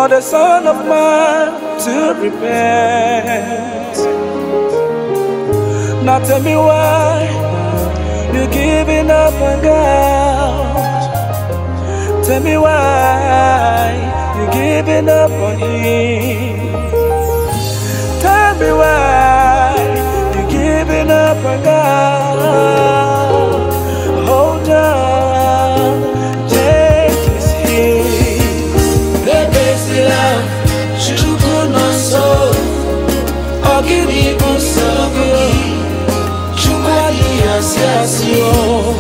for the Son of Man to repent. Now tell me why you're giving up on God. Tell me why you're giving up on Him. Tell me why you're giving up on God. Hold on, change is here. Baby, still love, Chukwu Nonso. Ogini Busogi, Chukwu Adiyasiasio.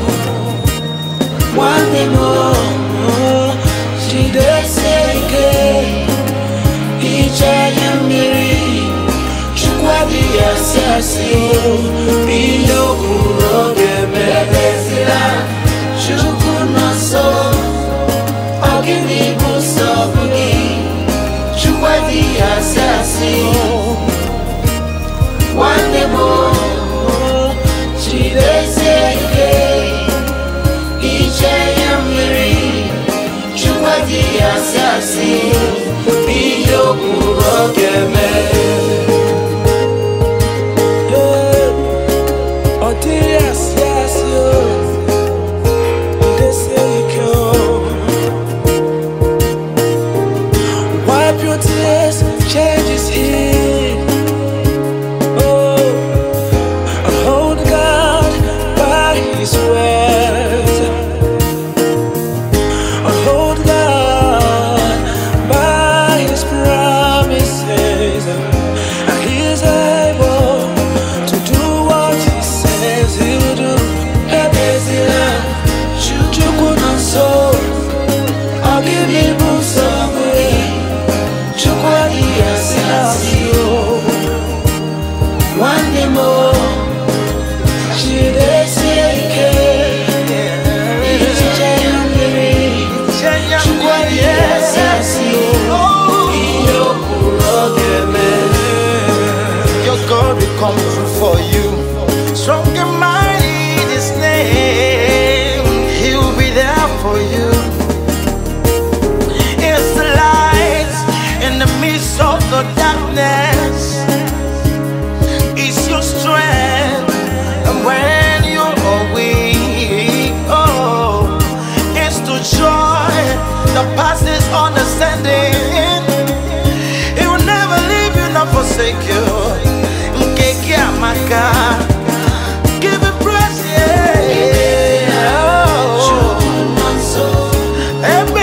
One day more, she does say again. Each I am married. Chukwu Adiyasiasio. Biyo Kuroge Mebezila. Chukwu Nonso. Ogini Busogi, Chukwu Adiyasiasio. One day more, she does say again. Each I am married. Chukwu Adiyasiasio. Biyo Kuroge Mebezila. Change is here. Oh, I hold God by His word. I hold God by His promises. And He is able to do what He says He will do. Ebezila, Chukwu Nonso. I'll give you some. One day more, she dey say again. Chukwu Adiyasiasio. Your God will come through for you. Strong and mighty in His name. He will be there for you. It's the light in the midst of the darkness. It's your strength, and when you're weak, oh, it's the joy that passes understanding. He will never leave you nor forsake you. Nkeke amaka, give Him praise, yeah. Oh.